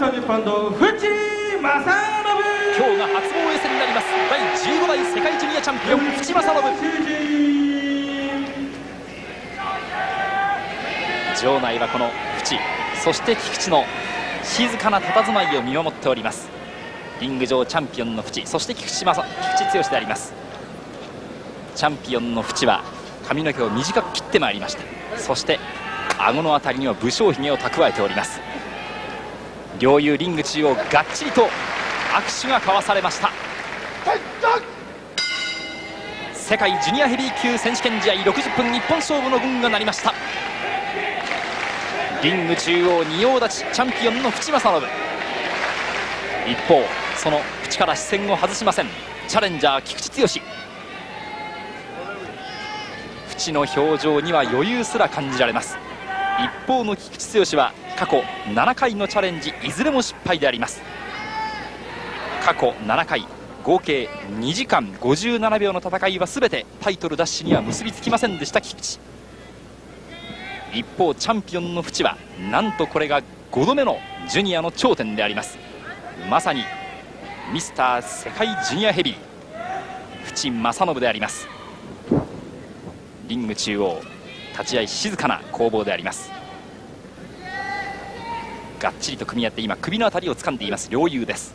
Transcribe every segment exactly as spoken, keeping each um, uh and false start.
勝日本の淵正信。 今日が初防衛戦になります。だいじゅうご代世界ジュニアチャンピオン淵正信。場内はこの淵、そして菊池の静かな佇まいを見守っております。リング上チャンピオンの淵、そして菊池正菊池剛であります。チャンピオンの淵は髪の毛を短く切ってまいりまして、そして顎のあたりには武将髭を蓄えております。両雄リング中央がっちりと握手が交わされました。世界ジュニアヘビー級選手権試合ろくじゅっぷん日本勝負の軍が鳴りました。リング中央仁王立ちチャンピオンの淵正信。一方その淵から視線を外しませんチャレンジャー菊池剛。淵の表情には余裕すら感じられます。一方の菊池剛は過去ななかいのチャレンジいずれも失敗であります。過去ななかい合計にじかんごじゅうななびょうの戦いは全てタイトル奪取には結びつきませんでした菊池。一方チャンピオンの淵はなんとこれがごどめのジュニアの頂点であります。まさにミスター世界ジュニアヘビー淵正信であります。リング中央立ち合い静かな攻防であります。がっちりと組み合って今首のあたりを掴んでいます両雄です。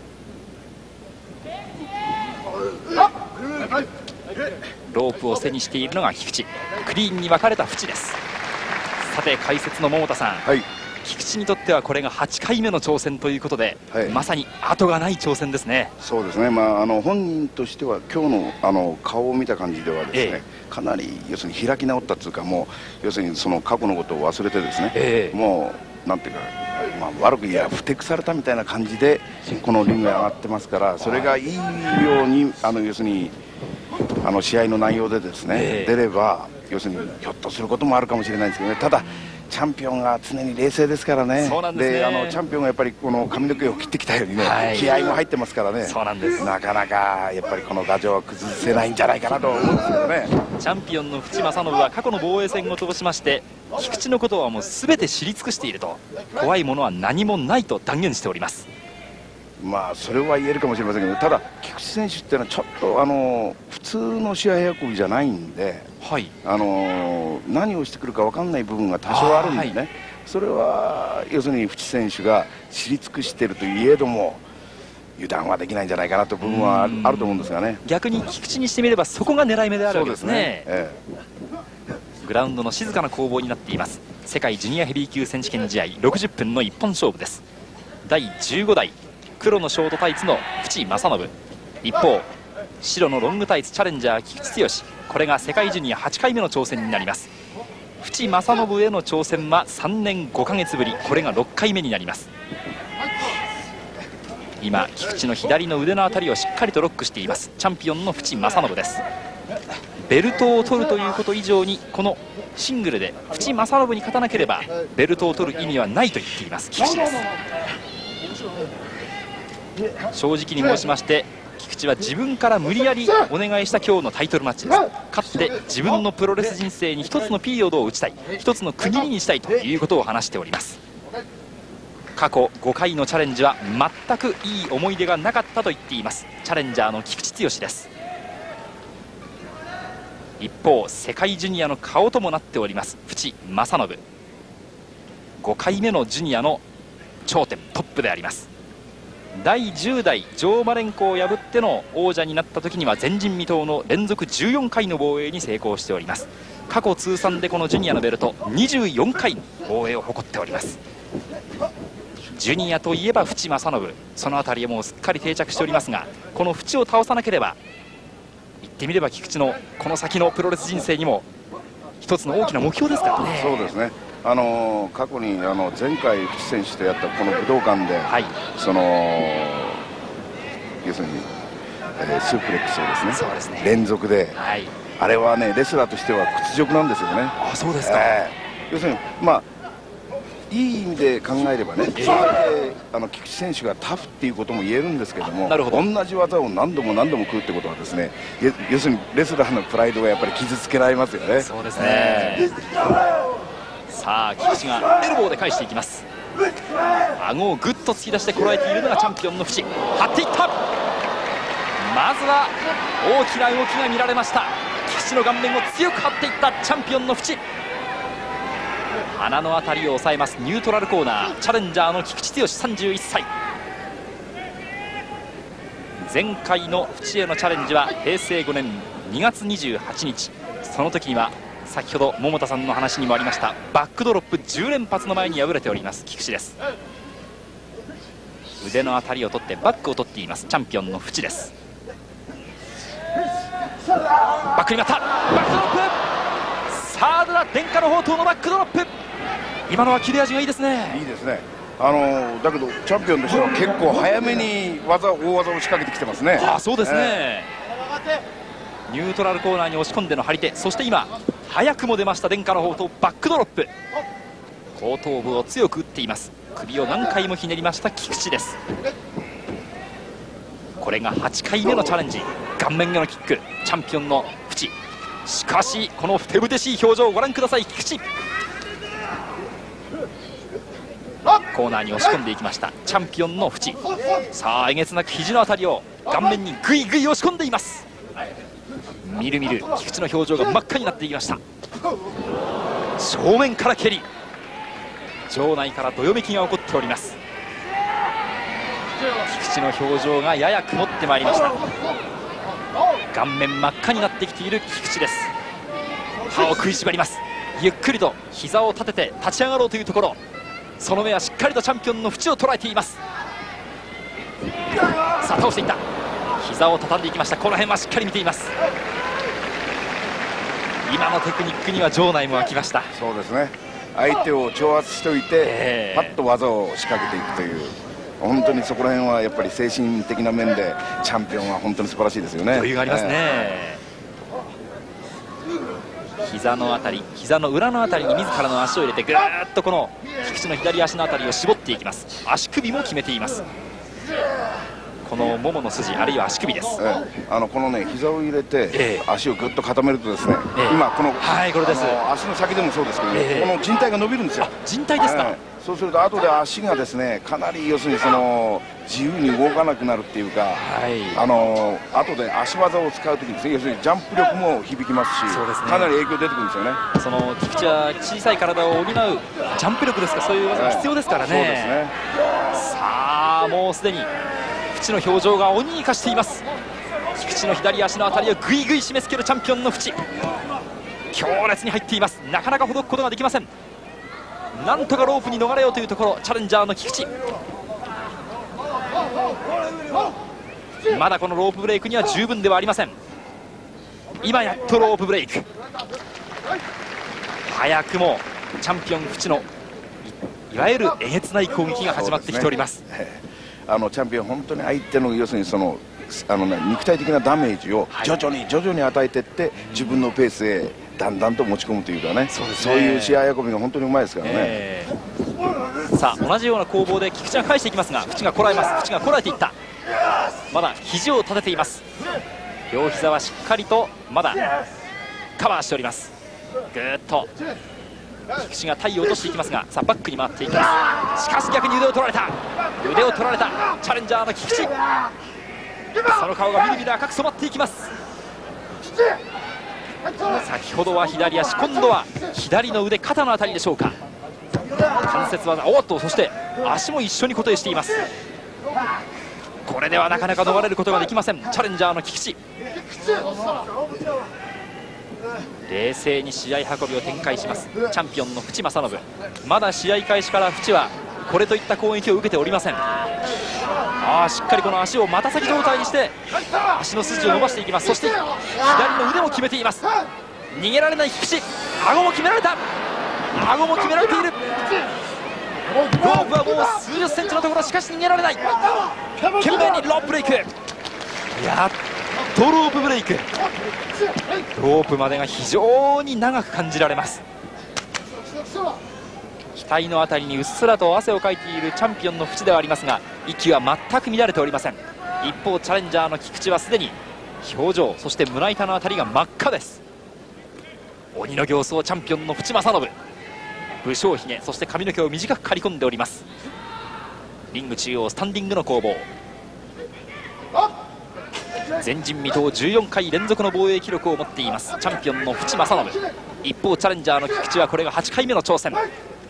ロープを背にしているのが菊池、クリーンに分かれた淵です。さて解説の桃田さん、はい、菊池にとってはこれがはちかいめの挑戦ということで、はい、まさに後がない挑戦ですね。 そうですね、まあ、あの本人としては今日のあの顔を見た感じではですね、ええ、かなり要するに開き直ったというか、もう要するにその過去のことを忘れてですね、ええ、もうなんていうか、まあ、悪く言えばふてくされたみたいな感じでこのリングに上がってますから、それがいいようにあの要するにあの試合の内容でですね、ええ、出れば要するにひょっとすることもあるかもしれないんですけどね。ただチャンピオンが常に冷静ですからね。そうなんですね。であのチャンピオンがやっぱりこの髪の毛を切ってきたようにね、はい、気合も入ってますからね。そうなんです。なかなかやっぱりこの牙城は崩せないんじゃないかなと思うんですけどね。 チャンピオンの淵正信は過去の防衛戦を通しまして菊池のことはもう全て知り尽くしていると、怖いものは何もないと断言しております。 まあそれは言えるかもしれませんけど、ただ菊池選手っていうのはちょっとあの普通の試合運びじゃないんで、はい、あの何をしてくるか分かんない部分が多少あるんでね、はい、それは要するに淵選手が知り尽くしているといえども油断はできないんじゃないかなという部分はあると思うんですがね。 逆に菊池にしてみればそこが狙い目であるわけですね。そうですね、ええ、グラウンドの静かな攻防になっています。世界ジュニアヘビー級選手権試合ろくじゅっぷんの一本勝負です。だいじゅうご代黒のショートタイツの淵正信、一方白のロングタイツチャレンジャー菊池剛。これが世界ジュニアはちかいめの挑戦になります。淵正信への挑戦はさんねんごかげつぶり、これがろっかいめになります。今菊池の左の腕のあたりをしっかりとロックしていますチャンピオンの淵正信です。ベルトを取るということ以上にこのシングルで淵正信に勝たなければベルトを取る意味はないと言っています菊池です。正直に申しまして菊池は自分から無理やりお願いした今日のタイトルマッチです。勝って自分のプロレス人生に一つのピリオドを打ちたい、一つの区切りにしたいということを話しております。過去ごかいのチャレンジは全くいい思い出がなかったと言っていますチャレンジャーの菊池剛です。一方世界ジュニアの顔ともなっております淵正信、ごかいめのジュニアの頂点トップであります。だいじゅう代ジョー・マレンコを破っての王者になった時には前人未到の連続じゅうよんかいの防衛に成功しております。過去通算でこのジュニアのベルトにじゅうよんかいの防衛を誇っております。ジュニアといえば淵正信、その辺りはもうすっかり定着しておりますが、この淵を倒さなければ言ってみれば菊池のこの先のプロレス人生にも一つの大きな目標ですからね。 そうですね、あの過去にあの前回淵選手とやったこの武道館で、はい、その要するに、えー、スープレックスをですね、そうですね、連続で、はい、あれはねレスラーとしては屈辱なんですよね。 あ、そうですか、 えー、要するにまあいい意味で考えればね、えー、それであの菊池選手がタフっていうことも言えるんですけども、なるほど、同じ技を何度も何度も食うってことはですね、要するにレスラーのプライドがやっぱり傷つけられますよね。 そうですね、えー、さあ菊池がエルボーで返していきます。 顎をぐっと突き出してこらえているのがチャンピオンの淵。張っていった。まずは大きな動きが見られました。菊池の顔面を強く張っていったチャンピオンの淵。鼻の辺りを抑えます。ニュートラルコーナー、チャレンジャーの菊池剛さんじゅういっさい。前回の淵へのチャレンジはへいせいごねんにがつにじゅうはちにち、その時には先ほど桃田さんの話にもありましたバックドロップじゅうれんぱつの前に敗れております菊池です。腕の当たりを取ってバックを取っていますチャンピオンの淵です。バックになった。バックドロップ。サードだ。伝家の宝刀のバックドロップ。今のは切れ味がいいですね。 いいですね。あのだけどチャンピオンとしては結構早めに技大技を仕掛けてきてますね。 ああ、そうですね、えー、ニュートラルコーナーに押し込んでの張り手、そして今早くも出ました伝家の宝刀バックドロップ。後頭部を強く打っています。首を何回もひねりました菊池です。これがはちかいめのチャレンジ。顔面へのキック、チャンピオンの淵。しかしこのふてぶてしい表情をご覧ください。菊池コーナーに押し込んでいきましたチャンピオンの淵。さあえげつなく肘のあたりを顔面にグイグイ押し込んでいます。みるみる菊池の表情が真っ赤になっていきました。正面から蹴り、場内からどよめきが起こっております。菊池の表情がやや曇ってまいりました。顔面真っ赤になってきている菊池です。歯を食いしばります。ゆっくりと膝を立てて立ち上がろうというところ、その目はしっかりとチャンピオンの淵を捉えています。さあ倒していった。膝を畳んでいきました。この辺はしっかり見ています。今のテクニックには場内も沸きました。 そうですね、相手を挑発しておいて、えー、パッと技を仕掛けていくという、本当にそこら辺はやっぱり精神的な面でチャンピオンは本当に素晴らしいですよね。 余裕がありますね、えー膝のあたり、膝の裏のあたりに自らの足を入れてぐーっとこの菊池の左足のあたりを絞っていきます。足首も決めています。このももの筋あるいは足首です、 ええ、あのこのね膝を入れて、ええ、足をぐっと固めるとですね、ええ、今この、 はい、これです。 足の先でもそうですけど、ええ、この靭帯が伸びるんですよ。 靭帯ですか、ええそうすると後で足がですねかなり要するにその自由に動かなくなるっていうか、はい、あの後で足技を使うときに要するにジャンプ力も響きますし、そうですね、かなり影響出てくるんですよね。 その菊池は小さい体を補うジャンプ力ですか、そういう技が必要ですからね、はい、そうですね。さあもうすでに淵の表情が鬼に化しています。菊池の左足のあたりをぐいぐい締め付けるチャンピオンの淵、強烈に入っています。なかなかほどくことができません。なんとかロープに逃れようというところ、チャレンジャーの菊池。まだこのロープブレイクには十分ではありません。今やっとロープブレイク。早くもチャンピオン淵の い, いわゆるえげつない攻撃が始まってきております。 あのチャンピオン本当に相手の要するにそのあの、ね、肉体的なダメージを徐々に徐々に与えていって、はい、自分のペースへだんだんと持ち込むというかね、そうですね、そういう試合運びが本当にうまいですからね、えー、さあ同じような攻防で菊池が返していきますが、淵がこらえます。淵がこらえていった。まだ肘を立てています。両膝はしっかりとまだカバーしております。ぐーっと菊池が体を落としていきますが、さあバックに回っていきます。しかし逆に腕を取られた。腕を取られたチャレンジャーの菊池、その顔がみるみる赤く染まっていきます。先ほどは左足、今度は左の腕、肩のあたりでしょうか。関節技、おっと、そして足も一緒に固定しています。これではなかなか逃れることができません、チャレンジャーの菊池。冷静に試合運びを展開しますチャンピオンの淵正信。まだ試合開始から淵はこれといった攻撃を受けておりません。あーしっかりこの足を股先状態にして足の筋を伸ばしていきます。そして左の腕も決めています。逃げられない菊池、顎も決められた。顎も決められている。ロープはもう数十センチのところ、しかし逃げられない。懸命にロープブレイク、やっとロープブレイク。ロープまでが非常に長く感じられます。額のあたりにうっすらと汗をかいているチャンピオンの淵ではありますが、息は全く乱れておりません。一方チャレンジャーの菊池はすでに表情、そして胸板のあたりが真っ赤です。鬼の形相チャンピオンの淵正信、 武将髭、そして髪の毛を短く刈り込んでおります。リング中央スタンディングの攻防。前人未到じゅうよんかい連続の防衛記録を持っていますチャンピオンの淵正信。一方チャレンジャーの菊池はこれがはちかいめの挑戦。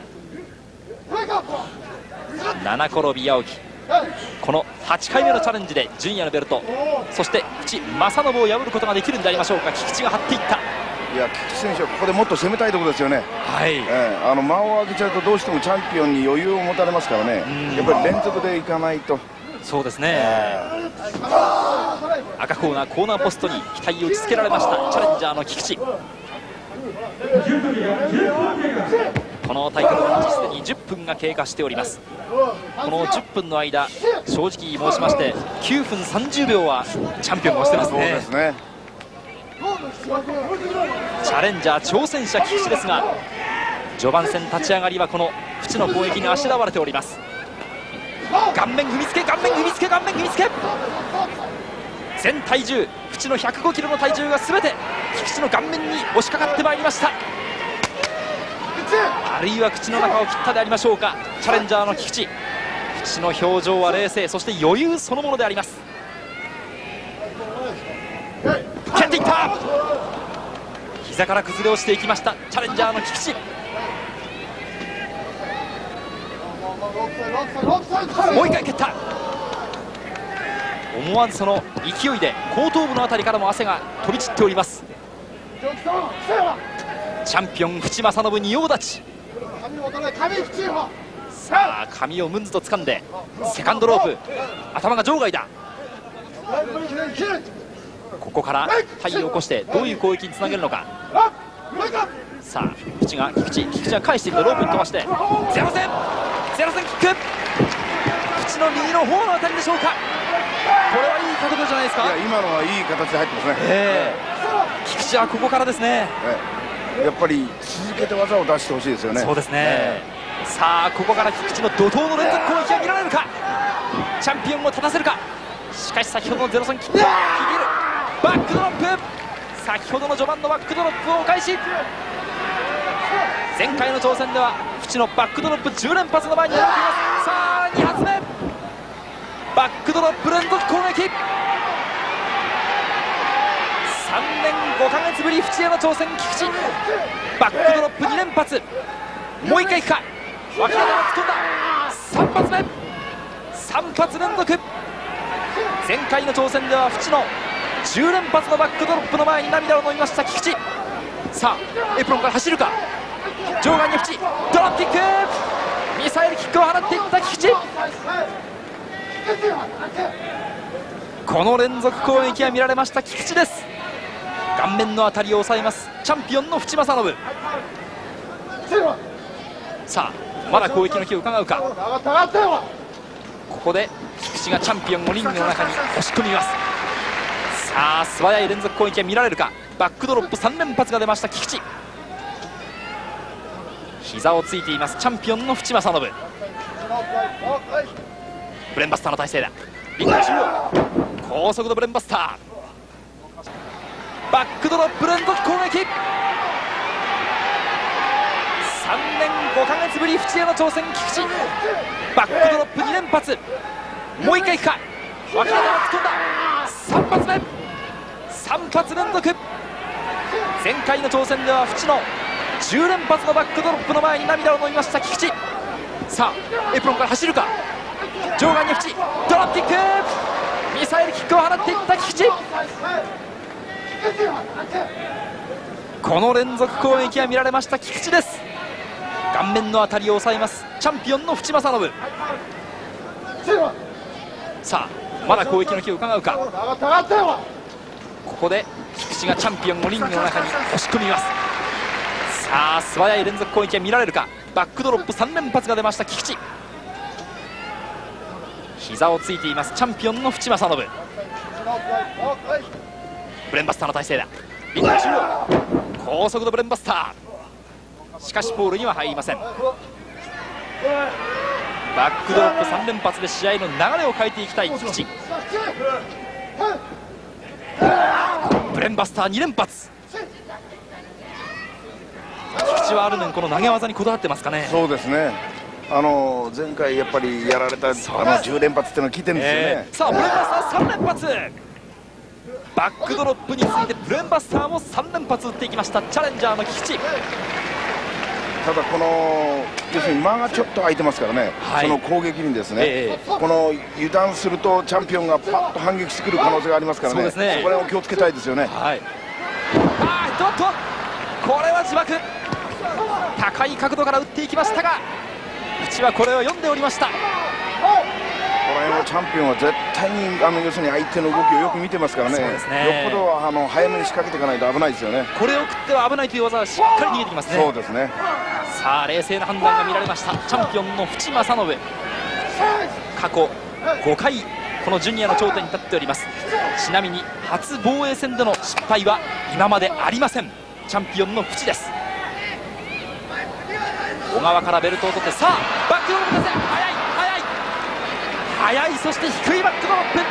七転び八起き、このはちかいめのチャレンジでジュニアのベルト、そして淵正信を破ることができるんでありましょうか。菊池が張っていった。 いや菊池選手はここでもっと攻めたいところですよね。 はい、 えー、あの間を空けちゃうとどうしてもチャンピオンに余裕を持たれますからね。やっぱり連続でいかないと。 そうですね、赤コーナーコーナーポストに額を打ちつけられましたチャレンジャーの菊池。このタイトルマッチすでにじゅっぷんが経過しております。このじゅっぷんの間、正直申しましてきゅうふんさんじゅうびょうはチャンピオンをしてますね。そうですね。チャレンジャー挑戦者菊池ですが、序盤戦立ち上がりはこの淵の攻撃にあしらわれております。顔面踏みつけ、顔面踏みつけ、顔面踏みつけ、全体重淵のひゃくごキロの体重が全て菊池の顔面に押しかかってまいりました。あるいは口の中を切ったでありましょうか。チャレンジャーの菊池、淵の表情は冷静、そして余裕そのものであります。蹴っていった、膝から崩れ落ちていきましたチャレンジャーの菊池。もう一回蹴った。思わずその勢いで後頭部の辺りからも汗が飛び散っております。チャンピオン淵正信仁王立ち。さあ髪をムンズと掴んでセカンドロープ、頭が場外だ。ここから体を起こしてどういう攻撃につなげるのか。さあ菊池が菊池菊池が返していったロープに飛ばしてゼロ戦ゼロ戦キック、菊池の右の方のあたりでしょうか。これはいい角度じゃないですか。いや今のはいい形で入ってますね。えー、菊池はここからですね。 えー、やっぱり続けて技を出してほしいですよね。 そうですね。えー、さあここから菊池の怒涛の連続攻撃が見られるか。チャンピオンを立たせるか。しかし先ほどのゼロ戦キックを切れる。バックドロップ、先ほどの序盤のバックドロップをお返し。前回の挑戦では淵のバックドロップじゅう連発の前にやっています。さあに発目、バックドロップ連続攻撃。さんねんごかげつぶり淵への挑戦菊池、バックドロップに連発、もういっかいいくか。脇腹を突っ込んだ。さん発目、さん発連続。前回の挑戦では淵のじゅう連発のバックドロップの前に涙を飲みました菊池。さあエプロンから走るか。場外に淵、ドロップキック、ミサイルキックを放っていった菊池。この連続攻撃が見られました菊池です。顔面の当たりを抑えますチャンピオンの淵正信。さあまだ攻撃の気を伺うか。ここで菊池がチャンピオンをリングの中に押し込みます。さあ素早い連続攻撃が見られるか。バックドロップさん連発が出ました菊池。膝をついていますチャンピオンの淵正信。ブレンバスターの体勢だ。リング中央高速度ブレンバスター、バックドロップ連続攻撃。さんねんごかげつぶり淵への挑戦菊池、バックドロップに連発、もういっかいいくか。脇腹を突っ込んだ。さん発目、さん発連続。前回の挑戦では淵のじゅう連発のバックドロップの前に涙を飲みました菊池。さあエプロンから走るか。場外に淵、ドロップキック、ミサイルキックを放っていった菊池。この連続攻撃が見られました菊池です。顔面の当たりを抑えますチャンピオンの淵正信。さあまだ攻撃の気を伺うか。ここで菊池がチャンピオンをリングの中に押し込みます。さあ素早い連続攻撃が見られるか。バックドロップさん連発が出ました菊池。膝をついていますチャンピオンの淵正信。ブレンバスターの体勢だ。リング中央高速度ブレンバスター、しかしポールには入りません。バックドロップさん連発で試合の流れを変えていきたい菊池。ブレンバスターに連発。菊池口はあるのにこの投げ技にこだわってますかね。 そうですね。あの前回やっぱりやられたあのじゅう連発っていうのは効いてるんですよね。 えー、さあブレンバスターさん連発、バックドロップについてブレンバスターもさん連発打っていきましたチャレンジャーの菊池。 ただこの要するに間がちょっと空いてますからね、はい、その攻撃にですね、えー、この油断するとチャンピオンがパッと反撃してくる可能性がありますからね、 そ, ねそこら辺を気をつけたいですよね。はい、 あーっとっとこれは自爆、高い角度から打っていきましたが口はこれを読んでおりました。 この辺のチャンピオンは絶対にあの要するに相手の動きをよく見てますからね、そうですね、よっぽどあの早めに仕掛けていかないと危ないですよね。 これを食っては危ないという技はしっかり逃げてきますね。 そうですね。 さあ冷静な判断が見られましたチャンピオンの淵正信。過去ごかいこのジュニアの頂点に立っております。ちなみに初防衛戦での失敗は今までありませんチャンピオンの淵です。小川からベルトを取って、さあバックドロップです。速い速い速い、そして低いバックドロップ。日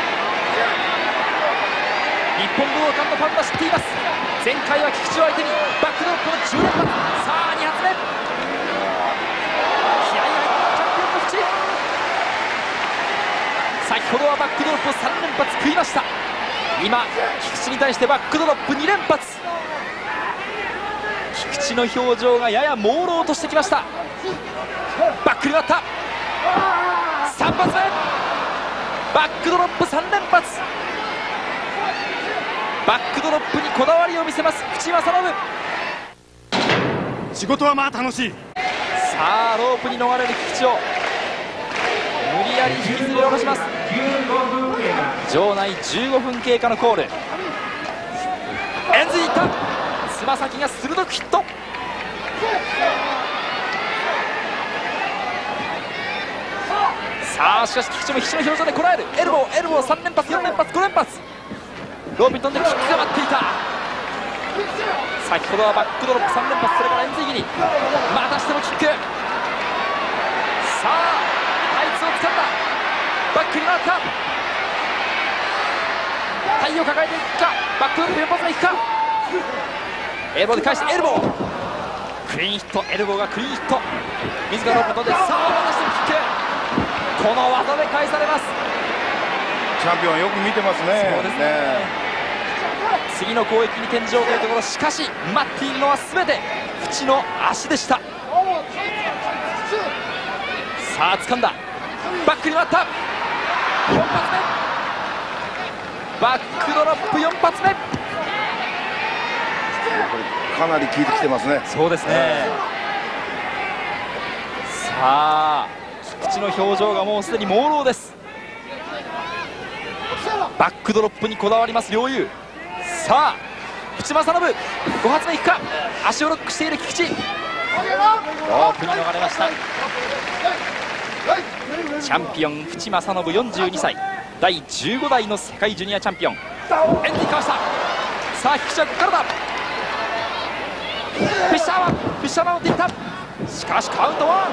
本武道館のファンは知っています。前回は菊池を相手にバックドロップのじゅう連発。さあに発目、気合いが入ったチャンピオンの淵。先ほどはバックドロップをさん連発食いました。今菊池に対してバックドロップに連発。菊池の表情がやや朦朧としてきました。バックに割ったさん発目、バックドロップさん連発。バックドロップにこだわりを見せます淵正信。 仕事はまあ楽しい。 さあロープに逃れる菊池を無理やり引きずり下ろします。場内じゅうごふん経過のコール。エンズいったつま先が鋭くヒット。さあしかし菊池も必死の表情でこらえる。エルボーエルボーさん連発よん連発ご連発。ロープに飛んでキックが待っていた。先ほどはバックドロップさん連発、それからエンズイギリ、またしてもキック。さあタイツを掴んだ、バックに回った。体を抱えていくか、バックドロップよん発目いくか。エルボーで返してエルボークリーンヒット、エルボーがクリーンヒット。自らロープ飛んで、さあまたしてもキック。この技で返されます。 チャンピオンはよく見てますね。 そうですね。次の攻撃に転じようというところ、しかし待っているのは全て淵の足でした。さあ掴んだ、バックに回ったよん発目、バックドロップよん発目。 かなり効いてきてますね。 そうですね。さあ菊池の表情がもうすでに朦朧です。バックドロップにこだわります両雄。さあ淵正信ご発目いくか。足をロックしている菊池、ロープに逃れました。チャンピオン淵正信よんじゅうにさい、だいじゅうご代の世界ジュニアチャンピオン。エンディかわした。さあ菊池はここからだ。フィッシャーはフィッシャーマンを打っていった。しかしカウントワン。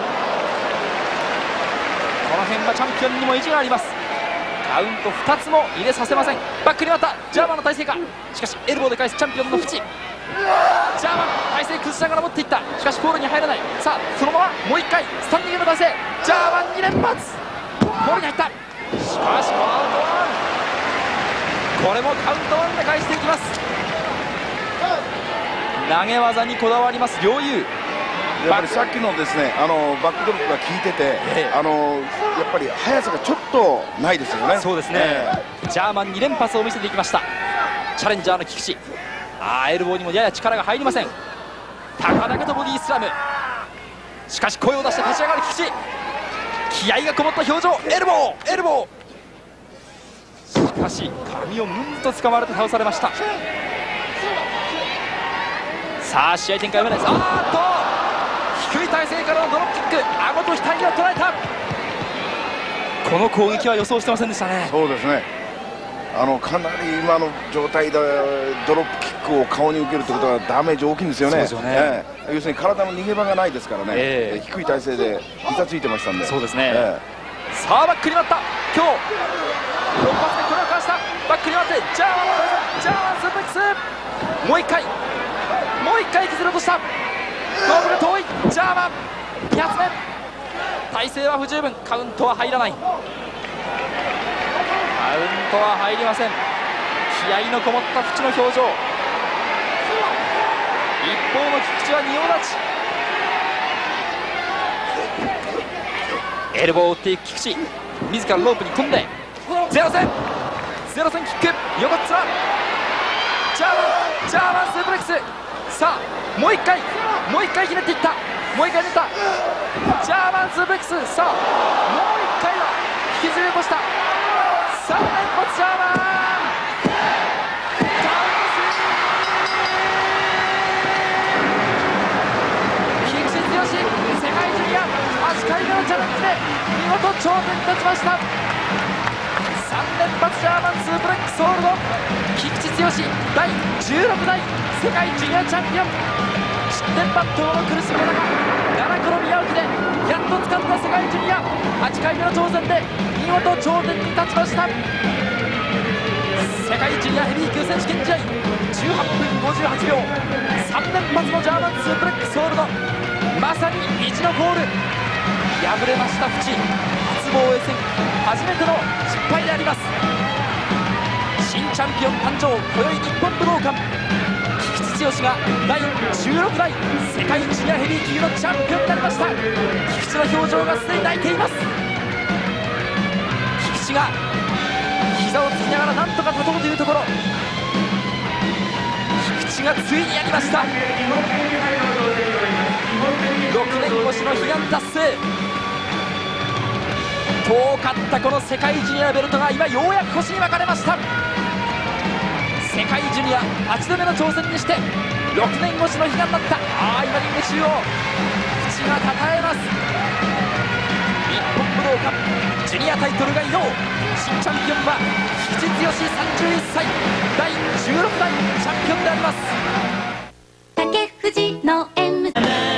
この辺はチャンピオンにも意地があります。カウントふたつも入れさせません。バックに割ったジャーマンの体勢か。しかしエルボーで返すチャンピオンの淵。ジャーマン体勢崩しながら持っていった。しかしポールに入らない。さあそのままもういっかいスタンディングの体勢、ジャーマンに連発、ポールに入った。しかしカウントワン、これもカウントワンで返していきます。投げ技にこだわります両雄。 やっぱりさっきのですね、あのバックドロップが効いてて、ええ、あのやっぱり速さがちょっとないですよね。 そうですね、ええ、ジャーマンに連発を見せていきましたチャレンジャーの菊池。あーエルボーにもやや力が入りません。高々とボディスラム。しかし声を出して立ち上がる菊池、気合がこもった表情。エルボーエルボー、しかし髪をムンと掴まれて倒されました。さあ試合展開を目指す。あーっと低い体勢からのドロップキック、顎と額を捉えた。この攻撃は予想してませんでしたね。 そうですね、あのかなり今の状態でドロップキックを顔に受けるということはダメージ大きいんですよね。そうですよね、えー、要するに体の逃げ場がないですからね、えー、低い体勢で膝ついてましたんで。 そうですね、えー、さあバックになった。今日ろっ発でこれをかわした。バックになってジャーマンジャーマンスープレックス、もういっかいもういっかい削ろうとした。 ゴール遠いジャーマンに発目、体勢は不十分、カウントは入らない、カウントは入りません。気合のこもった淵の表情、一方の菊池は仁王立ち、エルボーを打っていく菊池、自らロープに組んでゼロ戦ゼロ戦キック、横っ面ジャーマンジャーマンスープレックス、さあもう一回もう一回ひねっていった、もう一回ひねったジャーマンスープレックス、さあもう一回は引きずり落とした、さん連発ジャーマン菊池剛、世界ジュニアはちかいめのチャレンジで見事頂点に立ちました。さん連発ジャーマンスープレックスホールド、菊池剛だいじゅうろくだい世界ジュニアチャンピオン、失点抜刀の苦しみの中ななこの宮沖でやっと掴んだ世界ジュニアはちかいめの挑戦で見事頂点に立ちました。世界ジュニアヘビー級選手権試合じゅうはっぷんごじゅうはちびょう、さん連発のジャーマンスープレックスホールド、まさに意地のゴール、敗れました淵、初防衛戦初めての失敗であります。新チャンピオン誕生、今宵日本武道館、菊池剛がだいじゅうろくだい世界ジュニアヘビー級のチャンピオンになりました。菊池の表情がすでに泣いています。菊池が膝をつきながらなんとか立とうというところ、菊池がついにやりました。ろくねん越しの悲願達成、遠かったこの世界ジュニアベルトが今ようやく腰に巻かれました。世界ジュニアはちどめの挑戦にしてろくねん越しの悲願だった。ああ今リング中央淵がたたえます。日本武道館ジュニアタイトルが移動、新チャンピオンは菊池剛さんじゅういっさいだいじゅうろくだいチャンピオンであります。 竹藤の M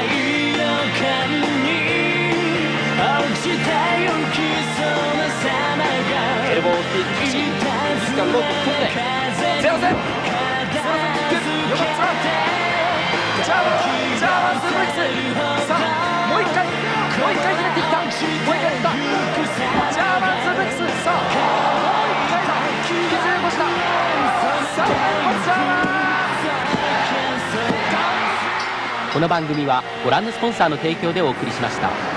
エルボーを打っていく菊池、自らロープを組んでゼロ戦ゼロ戦キック、横っ面ジャーマンジャーマンスープレックス、さあもう一回もう一回ひねっていった、もう一回いったジャーマンスープレックス、さあもう一回だ引きずり落とした、さあ連発ジャーマン。 この番組はご覧のスポンサーの提供でお送りしました。